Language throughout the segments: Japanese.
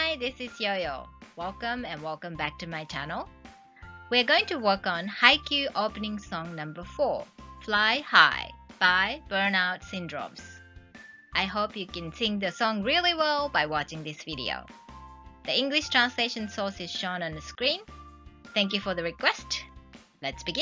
Hi, this is Yo-Yo. Welcome and welcome back to my channel. We're going to work on Haikyū opening song number 4, Fly High by Burnout Syndromes. I hope you can sing the song really well by watching this video. The English translation source is shown on the screen. Thank you for the request. Let's begin.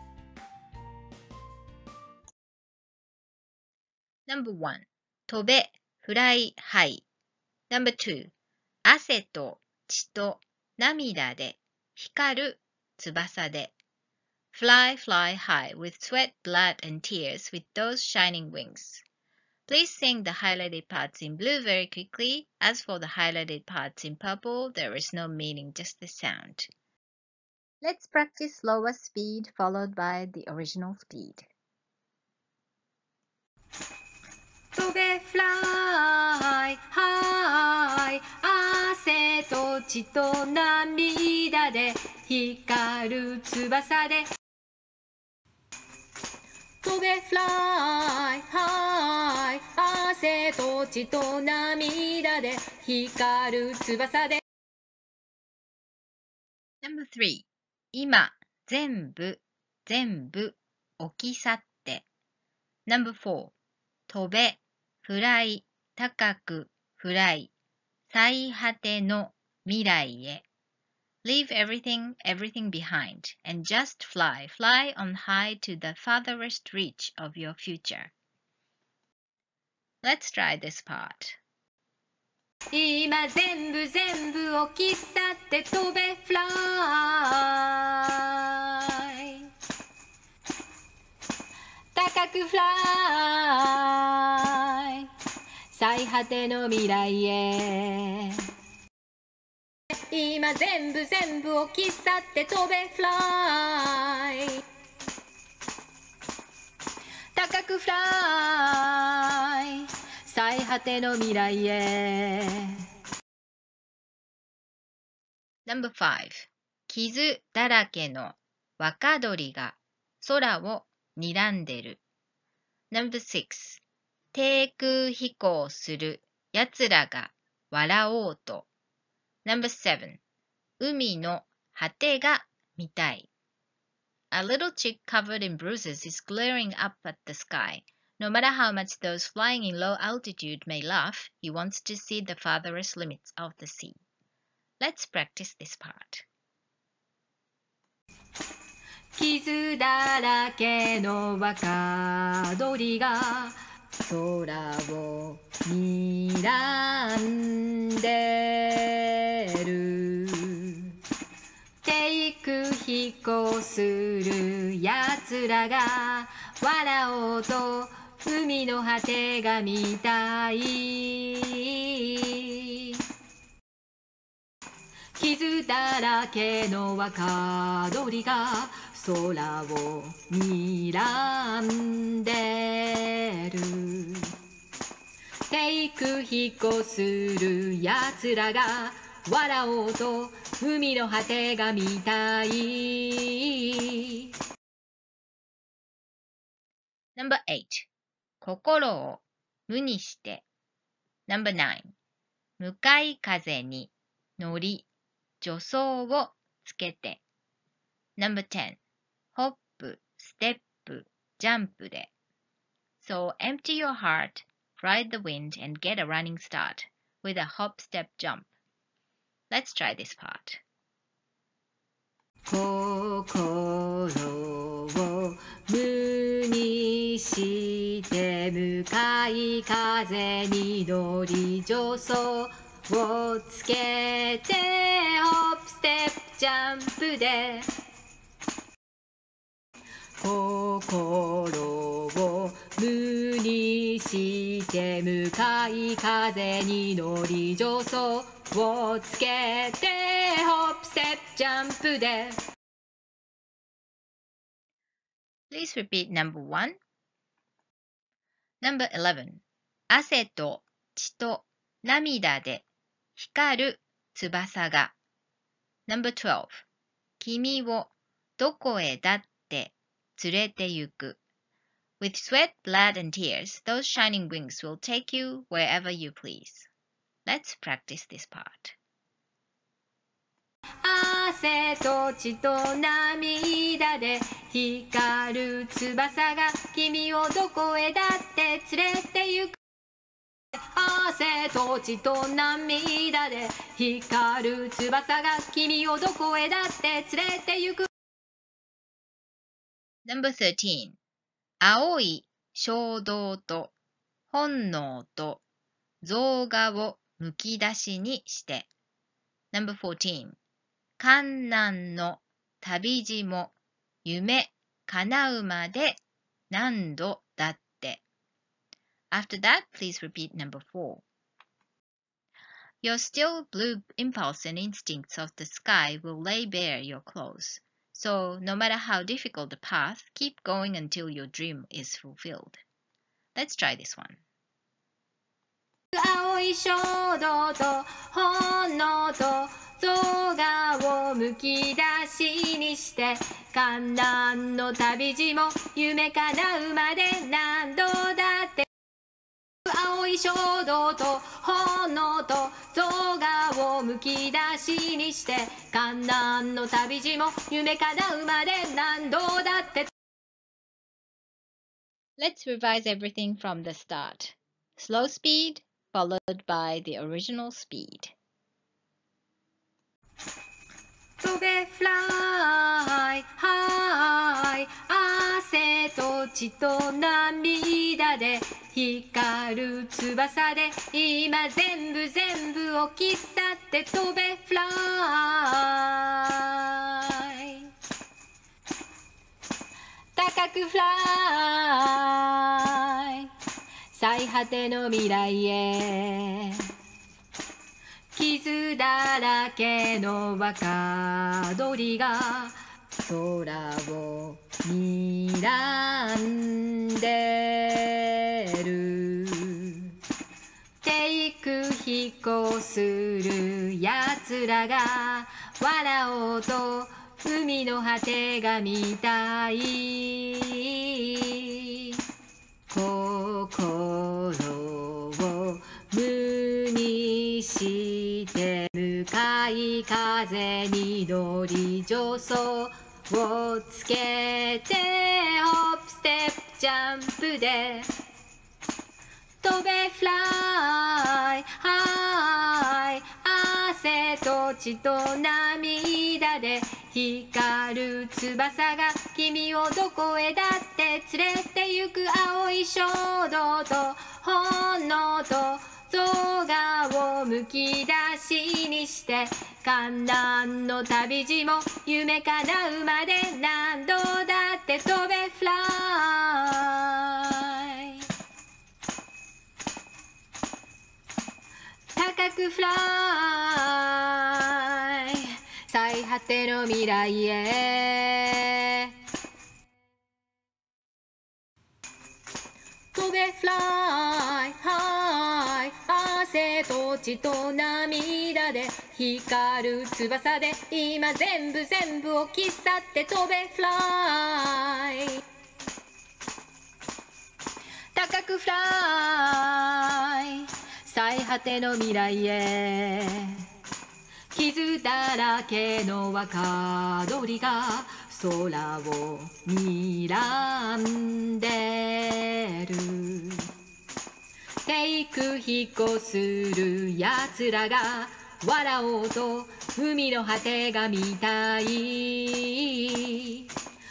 Number 1. 飛べ Fly High. Number 2. 汗と血と涙で光る翼で Fly, fly high with sweat, blood, and tears with those shining wings. Please sing the highlighted parts in blue very quickly. As for the highlighted parts in purple, there is no meaning, just the sound. Let's practice slower speed followed by the original speed. 飛べ fly high 汗と血と涙で光る翼で飛べ fly high 汗と血と涙で光る翼で Number 3. 今全部置き去って Number 4. 飛べフライ高くフライ最果ての未来へ Leave everything behind and just fly on high to the farthest reach of your future. Let's try this part. 今全部置き去って飛べ fly 高く fly 最果ての未来へ今全部置き去って飛べ fly 高く fly 最果ての未来へ Number 5. 傷だらけの若鳥が空を睨んでる Number 6. 低空飛行するやつらが笑おうと Number 7. 海の果てが見たい A little chick covered in bruises is glaring up at the sky. No matter how much those flying in low altitude may laugh, he wants to see the farthest limits of the sea. Let's practice this part. 傷だらけの若鳥が空を睨んでる低空飛行するやつらが笑おうと海の果てが見たい傷だらけの若鳥が空を睨んでる低空飛行するやつらが笑おうと海の果てが見たい Number 8. 心を無にして Number 9. 向かい風に乗り助走をつけて Number 10. ホップ、ステップ、ジャンプで So empty your heart, ride the wind and get a running start with a hop, step, jump. Let's try this part. 心を無にして向かい風に乗り助走をつけてホップステップジャンプで心を無にして向かい風に乗り助走をつけてホップステップジャンプで Please repeat number 1. Number 11. 汗と血と涙で光る翼が Number 12. 君をどこへだって連れて行く With sweat, blood, and tears, those shining wings will take you wherever you please. Let's practice this part. 汗と血と涙で光る翼が君をどこへだって連れて行く。汗と血と涙で光る翼が君をどこへだって連れて行く。 No.13 青い衝動と本能と象牙をむき出しにして。No.14 観難の旅路も夢叶うまで何度だって。After that, please repeat No.4. Your still blue impulse and instincts of the sky will lay bare your clothes. So, no matter how difficult the path, keep going until your dream is fulfilled. Let's try this one. 青い衝動と本能と象牙をむき出しにして観覧の旅路も夢叶うまで何度だって青い衝動と本能と象牙をむき出しにして観覧の旅路も夢叶うまで何度だって Let's revise everything from the start. Slow speed, followed by the original speed. 飛べフライハイ汗と血と涙で光る翼で今全部を切って飛べフライ高くフライ最果ての未来へ傷だらけの若鳥が空を睨んでる低空飛行するやつらが笑おうと海の果てが見たい心を無にして向かい風に乗り助走をつけてホップステップジャンプで飛べフライハイ汗と血と涙で光る翼が君をどこへだって連れて行く青い衝動と本能と象牙をむき出しにして観覧の旅路も夢叶うまで何度だって飛べフライ高くフライ最果ての未来へ飛べフライハイ汗と血と涙で光る翼で今全部を切っ去って飛べフライ高くフライ最果ての未来へ傷だらけの若鳥が空を睨んでる低空飛行するやつらが笑おうと海の果てが見たい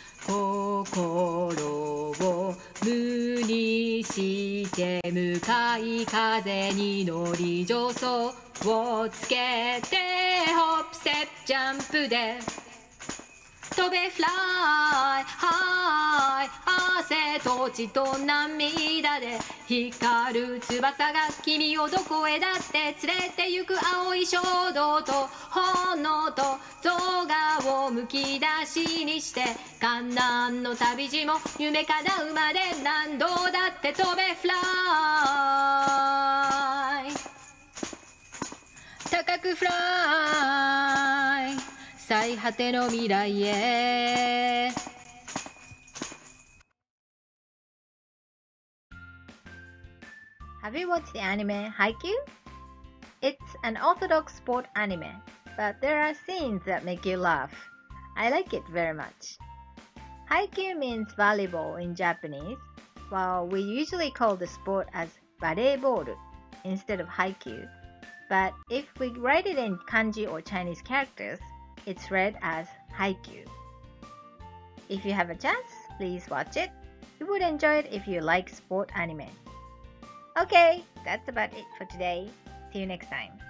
心を無にして向かい風に乗り助走をつけてホップステップジャンプで飛べフライハイ汗と血と涙で光る翼が君をどこへだって連れて行く青い衝動と本能と象牙をむき出しにして観覧の旅路も夢叶うまで何度だって飛べフライ高くフライ最果ての未来へ Have you watched the anime Haikyū? It's an orthodox sport anime. but there are scenes that make you laugh. I like it very much. Haikyū means volleyball in Japanese, while we usually call the sport as volleyball instead of Haikyū. But if we write it in kanji or Chinese characters, it's read as Haikyū. If you have a chance, please watch it. You would enjoy it if you like sport anime. Okay, that's about it for today. See you next time.